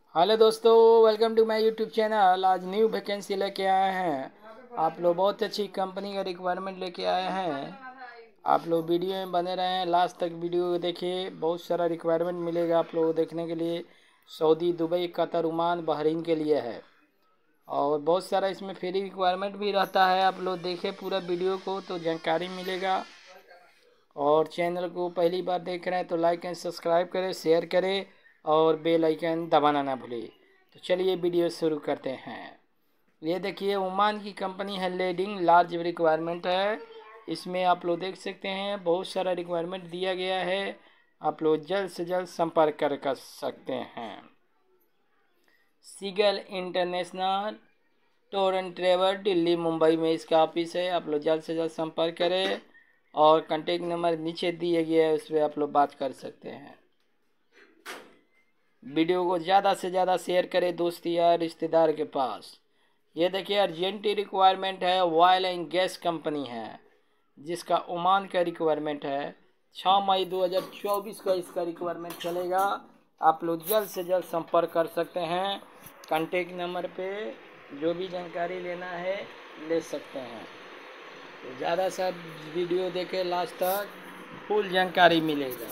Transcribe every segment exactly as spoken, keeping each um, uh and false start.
Hello दोस्तों, welcome to my YouTube channel. आज new vacancy लेके आए हैं। आप लोग बहुत अच्छी कंपनी का रिक्वायरमेंट लेके आए हैं। आप लोग वीडियो में बने रहे हैं, लास्ट तक वीडियो देखिए। बहुत सारा रिक्वायरमेंट मिलेगा आप लोगों को देखने के लिए। Saudi, Dubai, Qatar, Oman, Bahrain के लिए है और बहुत सारा इसमें फ्री रिक्वायरमेंट भी रहता है। आप लोग देखें पूरा वीडियो को तो जानकारी मिलेगा। और चैनल को पहली बार देख रहे हैं तो लाइक एंड सब्सक्राइब करें, शेयर करें और बेल आइकन दबाना ना भूलें। तो चलिए वीडियो शुरू करते हैं। ये देखिए, ओमान की कंपनी है लीडिंग, लार्ज रिक्वायरमेंट है। इसमें आप लोग देख सकते हैं बहुत सारा रिक्वायरमेंट दिया गया है। आप लोग जल्द से जल्द संपर्क कर कर सकते हैं। Seagull international tour and travel, Delhi Mumbai में इसका ऑफिस है। आप लोग जल्द से जल्द संपर्क करें और कॉन्टेक्ट नंबर नीचे दिए गए है, उस पर आप लोग बात कर सकते हैं। वीडियो को ज़्यादा से ज़्यादा शेयर करें दोस्त या रिश्तेदार के पास। ये देखिए, अर्जेंटी रिक्वायरमेंट है। ऑयल एंड गैस कंपनी है जिसका ओमान का रिक्वायरमेंट है। छः मई दो हज़ार चौबीस का इसका रिक्वायरमेंट चलेगा। आप लोग जल्द से जल्द संपर्क कर सकते हैं। कॉन्टेक्ट नंबर पे जो भी जानकारी लेना है ले सकते हैं। तो ज़्यादा सा वीडियो देखें लास्ट तक, फुल जानकारी मिलेगा।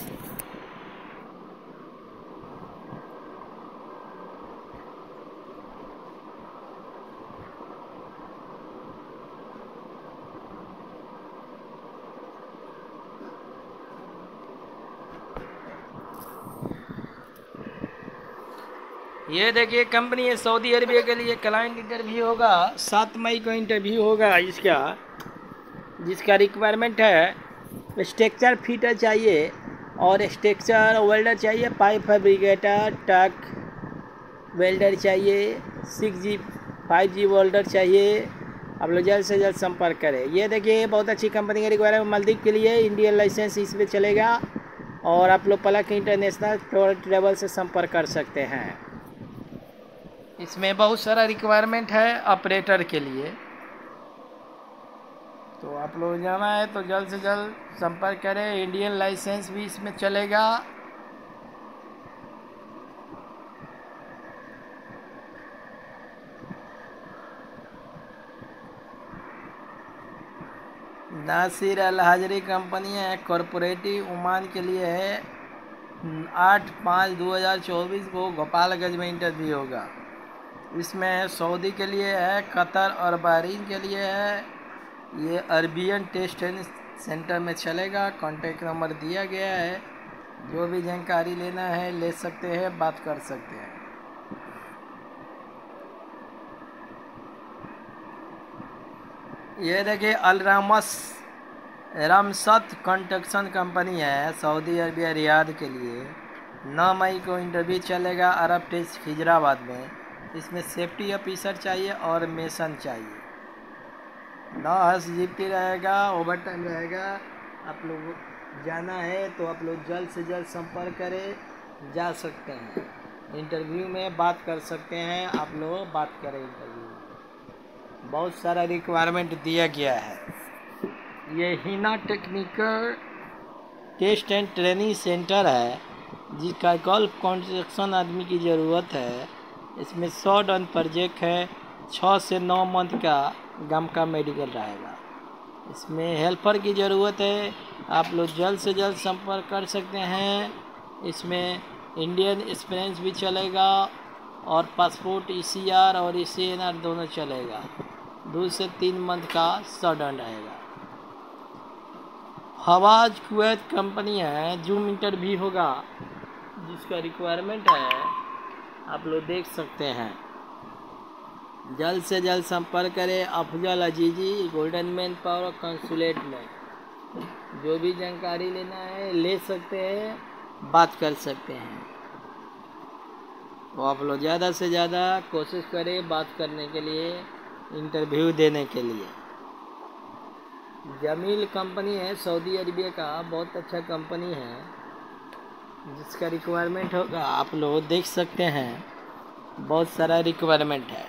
ये देखिए, कंपनी है सऊदी अरबिया के लिए। क्लाइंट इंटरव्यू होगा सात मई को, इंटरव्यू होगा इसका। जिसका रिक्वायरमेंट है स्ट्रक्चर फिटर चाहिए और स्ट्रक्चर वेल्डर चाहिए, पाइप फैब्रिकेटर, टक वेल्डर चाहिए, six G five G welder चाहिए। आप लोग जल्द से जल्द संपर्क करें। ये देखिए, बहुत अच्छी कंपनी का रिक्वायरमेंट मालदीव के लिए। इंडियन लाइसेंस इस पर चलेगा और आप लोग पलक इंटरनेशनल टूर ट्रेवल से संपर्क कर सकते हैं। इसमें बहुत सारा रिक्वायरमेंट है ऑपरेटर के लिए। तो आप लोग जाना है तो जल्द से जल्द संपर्क करें। इंडियन लाइसेंस भी इसमें चलेगा। नासिर अल हाजरी कंपनी है, कॉरपोरेटिव, ओमान के लिए है। आठ पाँच दो हज़ार चौबीस को गोपालगंज में इंटरव्यू होगा। इसमें सऊदी के लिए है, कतर और बहरीन के लिए है। ये अरबियन टेस्ट सेंटर में चलेगा। कॉन्टेक्ट नंबर दिया गया है। जो भी जानकारी लेना है ले सकते हैं, बात कर सकते हैं। ये देखिए, अल रामस रामसत कंस्ट्रक्शन कंपनी है, सऊदी अरबिया रियाद के लिए। नौ मई को इंटरव्यू चलेगा अरब टेस्ट हैदराबाद में। इसमें सेफ्टी ऑफिसर चाहिए और मेसन चाहिए। नौ हस जीपी रहेगा, ओवर टाइम रहेगा। आप लोग जाना है तो आप लोग जल्द से जल्द संपर्क करें, जा सकते हैं। इंटरव्यू में बात कर सकते हैं। आप लोग बात करें इंटरव्यू में। बहुत सारा रिक्वायरमेंट दिया गया है। ये Hina technical test and training centre है जिसका गल्फ कंस्ट्रक्शन आदमी की ज़रूरत है। इसमें सौ डन प्रोजेक्ट है। छः से नौ मंथ का गम का मेडिकल रहेगा। इसमें हेल्पर की ज़रूरत है। आप लोग जल्द से जल्द संपर्क कर सकते हैं। इसमें इंडियन एक्सपीरियंस भी चलेगा और पासपोर्ट, ईसीआर और ईसीएनआर दोनों चलेगा। दो से तीन मंथ का सौ डन रहेगा। हवाज कुवैत कंपनी है, जूम इंटरव्यू होगा जिसका रिक्वायरमेंट है। आप लोग देख सकते हैं। जल्द से जल्द संपर्क करें Afzal Azizi, golden man power consulate में। जो भी जानकारी लेना है ले सकते हैं, बात कर सकते हैं। तो आप लोग ज़्यादा से ज़्यादा कोशिश करें बात करने के लिए, इंटरव्यू देने के लिए। जमील कंपनी है सऊदी अरबिया का, बहुत अच्छा कंपनी है जिसका रिक्वायरमेंट होगा। आप लोग देख सकते हैं, बहुत सारा रिक्वायरमेंट है।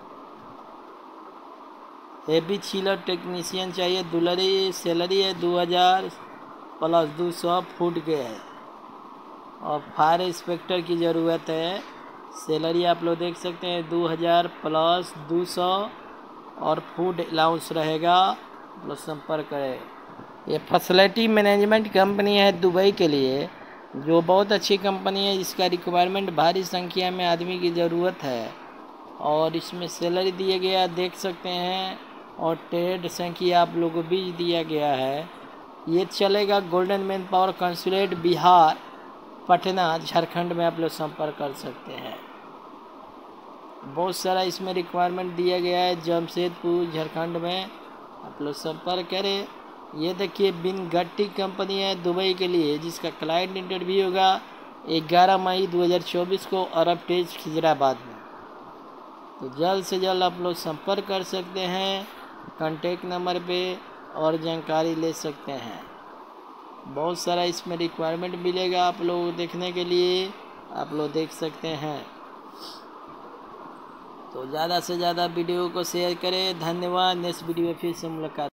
हेवी चिलर टेक्नीशियन चाहिए। दुलरी सैलरी है दो हज़ार प्लस दो सौ फुट के है। और फायर इंस्पेक्टर की ज़रूरत है। सैलरी आप लोग देख सकते हैं दो हज़ार प्लस दो सौ और फूड अलाउंस रहेगा। आप लोग संपर्क करें। ये फैसिलिटी मैनेजमेंट कंपनी है दुबई के लिए, जो बहुत अच्छी कंपनी है। इसका रिक्वायरमेंट भारी संख्या में आदमी की ज़रूरत है और इसमें सैलरी दिया गया देख सकते हैं और ट्रेड संख्या आप लोगों को भी दिया गया है। ये चलेगा golden man power consulate Bihar Patna Jharkhand में। आप लोग संपर्क कर सकते हैं। बहुत सारा इसमें रिक्वायरमेंट दिया गया है जमशेदपुर झारखंड में। आप लोग संपर्क करें। ये देखिए बिन गट्टी कंपनी है दुबई के लिए, जिसका क्लाइंट इंटरव्यू होगा ग्यारह मई दो हज़ार चौबीस को अरब टेज खिजराबाद में। तो जल्द से जल्द आप लोग संपर्क कर सकते हैं कॉन्टेक्ट नंबर पे और जानकारी ले सकते हैं। बहुत सारा इसमें रिक्वायरमेंट मिलेगा आप लोग देखने के लिए, आप लोग देख सकते हैं। तो ज़्यादा से ज़्यादा वीडियो को शेयर करें। धन्यवाद। नेक्स्ट वीडियो में फिर से मुलाकात।